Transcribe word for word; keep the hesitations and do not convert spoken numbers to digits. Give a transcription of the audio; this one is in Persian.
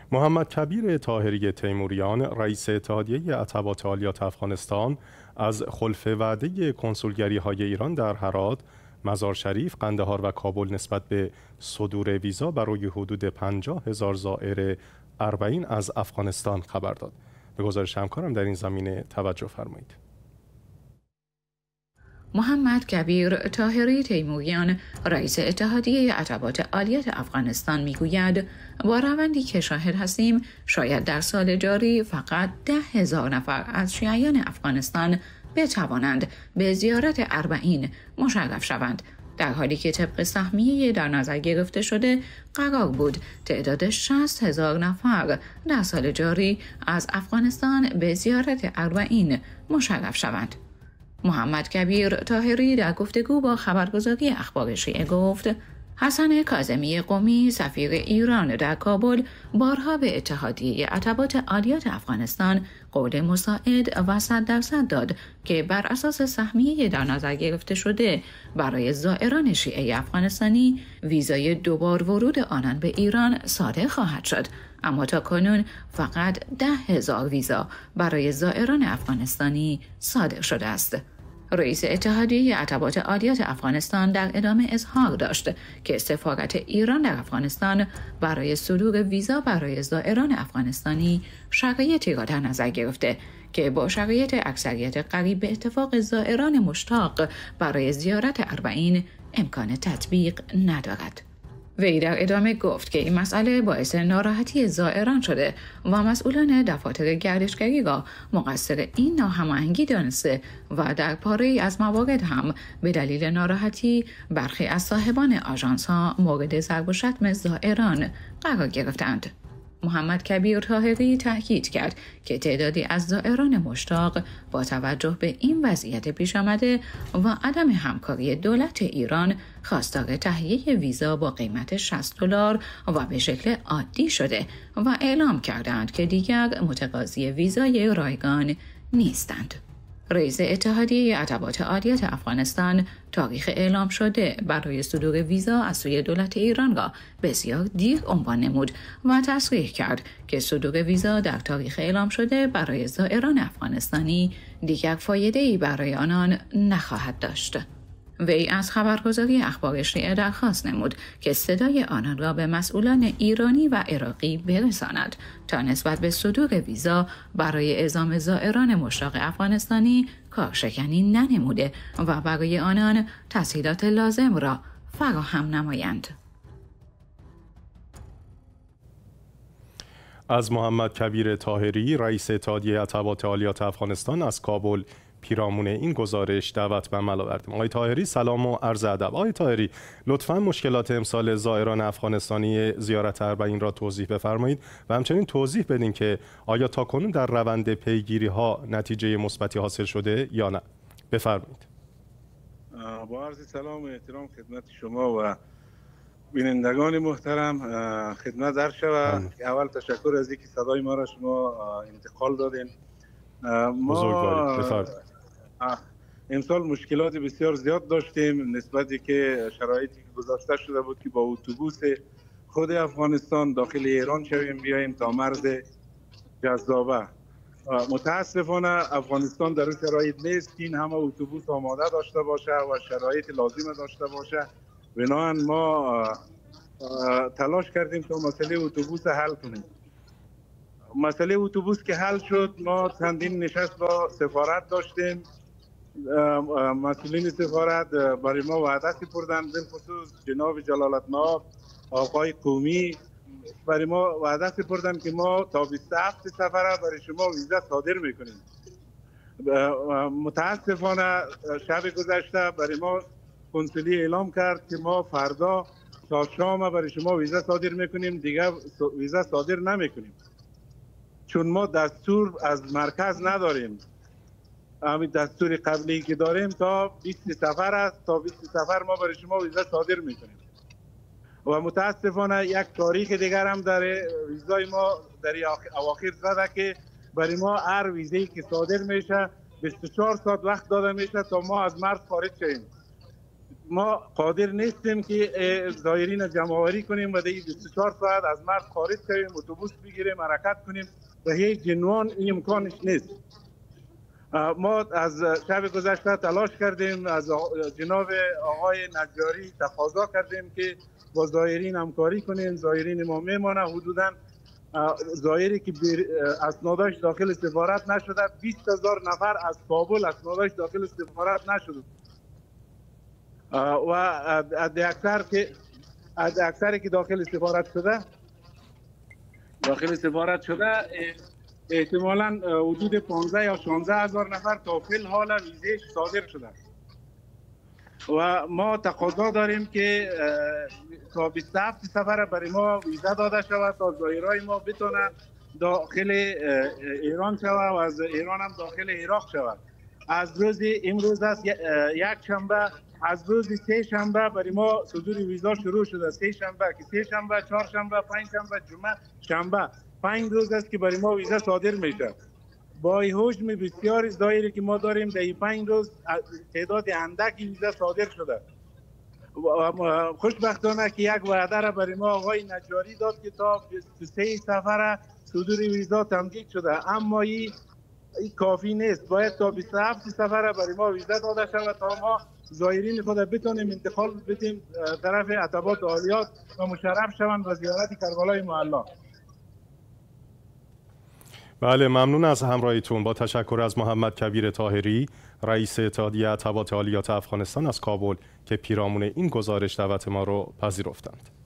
محمد کبیر طاهری تیموریان رئیس اتحادیه عتبات عالیات افغانستان از خلف وعده کنسولگری‌های ایران در هرات، مزار شریف، قندهار و کابل نسبت به صدور ویزا برای حدود پنجاه هزار زائر اربعین از افغانستان خبر داد. به گزارش همکارم در این زمینه توجه فرمایید. محمد کبیر طاهری تیموریان رئیس اتحادیه عتبات عالیات افغانستان میگوید با روندی که شاهد هستیم شاید در سال جاری فقط ده هزار نفر از شیعیان افغانستان بتوانند به زیارت اربعین مشرف شوند، در حالی که طبق سهمیه در نظر گرفته شده قرار بود تعداد شصت هزار نفر در سال جاری از افغانستان به زیارت اربعین مشرف شوند. محمد کبیر طاهری در گفتگو با خبرگزاری اخبار شیعه گفت حسن کاظمی قمی سفیر ایران در کابل بارها به اتحادیه عتبات عالیات افغانستان قول مساعد و صد درصد داد که بر اساس سهمیه در نظر گرفته شده برای زائران شیعه افغانستانی ویزای دوبار ورود آنان به ایران صادر خواهد شد، اما تا کنون فقط ده هزار ویزا برای زائران افغانستانی صادر شده است. رئیس اتحادیه عتبات عالیات افغانستان در ادامه اظهار داشت که سفارت ایران در افغانستان برای صدور ویزا برای زائران افغانستانی شرایطی را در نظر گرفته که با شرایط اکثریت قریب به اتفاق زائران مشتاق برای زیارت اربعین امکان تطبیق ندارد. وی در ادامه گفت که این مسئله باعث ناراحتی زائران شده و مسئولان دفاتر گردشگری را مقصر این ناهماهنگی دانسته و در پاره‌ای از موارد هم به دلیل ناراحتی برخی از صاحبان آژانس‌ها مورد ضرب و شتم زائران قرار گرفتند. محمد کبیر طاهری تاکید کرد که تعدادی از زائران مشتاق با توجه به این وضعیت پیش آمده و عدم همکاری دولت ایران خواستار تهیه ویزا با قیمت شصت دلار و به شکل عادی شده و اعلام کردند که دیگر متقاضی ویزای رایگان نیستند. رئیس اتحادیه عتبات عالیات افغانستان تاریخ اعلام شده برای صدور ویزا از سوی دولت ایران را بسیار دیر عنوان نمود و تصریح کرد که صدور ویزا در تاریخ اعلام شده برای زائران افغانستانی دیگر فایده‌ای برای آنان نخواهد داشت. وی از خبرگزاری اخبار شیعه درخواست نمود که صدای آنان را به مسئولان ایرانی و عراقی برساند تا نسبت به صدور ویزا برای اعزام زائران مشتاق افغانستانی کارشکنی ننموده و برای آنان تسهیلات لازم را فراهم نمایند. از محمد کبیر طاهری رئیس اتحادیه عتبات عالیات افغانستان از کابل پیرامون این گزارش دعوت به عمل آوردیم. آقای طاهری سلام و عرض ادب. آقای طاهری لطفاً مشکلات امسال زائران افغانستانی زیارت اربعین را توضیح بفرمایید و همچنین توضیح بدین که آیا تاکنون در روند پیگیری ها نتیجه مثبتی حاصل شده یا نه. بفرمایید. با عرض سلام و احترام خدمت شما و بینندگان محترم خدمت عرض شود. اول تشکر از اینکه صدای ما را شما انتقال دادین. ما امسال مشکلات بسیار زیاد داشتیم نسبتی که شرایطی که گذاشته شده بود که با اتوبوس خود افغانستان داخل ایران شویم بیاییم تا مرز جذابه. متاسفانه افغانستان در این شرایط نیست که این همه اتوبوس آماده داشته باشه و شرایط لازم داشته باشه. بنابراین ما تلاش کردیم تا مسئله اتوبوس حل کنیم. مسئله اتوبوس که حل شد، ما چندین نشست با سفارت داشتیم. مسئولین سفارت برای ما وعده سپردن، بالخصوص جناب جلالتمآب آقای قمی برای ما وعده سپردن که ما تا بیست و هفت سفره برای شما ویزا صادر میکنیم. متاسفانه شب گذشته برای ما کنسولی اعلام کرد که ما فردا تا شام برای شما ویزا صادر میکنیم، دیگه ویزا صادر نمیکنیم چون ما دستور از مرکز نداریم. همین دستور قبلی که داریم تا بیست سفر است، تا بیست سفر ما برای شما ویزا صادر میکنیم و متاسفانه یک تاریخ دیگر هم در ویزای ما در اواخر زده که برای ما هر ویزایی که صادر میشه بیست و چهار ساعت وقت داده میشه تا ما از مرز خارج شویم. ما قادر نیستیم که زائرین جمع‌آوری کنیم و دیگه بیست و چهار ساعت از مرز خارج شویم، اتوبوس بگیریم، حرکت کنیم و هیچ جنوان این امکانش نیست. ما از شب گذشته تلاش کردیم، از جناب آقای نجاری تقاضا کردیم که با زائرین همکاری کنیم. زائرین ما میمانه، حدوداً زائری که اسنادش داخل سفارت نشده بیست هزار نفر از کابل اسنادش داخل سفارت نشده و از اکثر که از اکثری که داخل سفارت شده داخل سفارت شده احتمالاً حدود پانزده یا شانزده هزار نفر تا فی الحال ویزه صادر شده و ما تقاضا داریم که تا بیست و هفت سفر برای ما ویزه داده شود تا زائرای ما بتونه داخل ایران شود و از ایران هم داخل عراق شود. از روز امروز است یک شنبه، از روز سه شنبه برای ما صدور ویزا شروع شده. سه شنبه که سه شنبه، چهار شنبه، پنج شنبه، جمعه، شنبه، پنج روز است که برای ما ویزا صادر میشه. با حجم بسیار زائری که ما داریم در این پنج روز تعداد اندکی ویزا صادر شده. خوشبختانه که یک وعده را برای ما آقای نجاری داد که تا بیست و سه سفر صدور ویزا تمدید شده، اما این کافی نیست. باید تا بیست و هفت سفر برای ما ویزا داده شود تا ما زائرین خود بتونیم انتقال بدیم طرف عتبات عالیات و مشرف شوند و زیارت کربلای معلی. بله، ممنون از همراهیتون. با تشکر از محمد کبیر طاهری، رئیس اتحادیه عتبات عالیات افغانستان از کابل که پیرامون این گزارش دعوت ما رو پذیرفتند.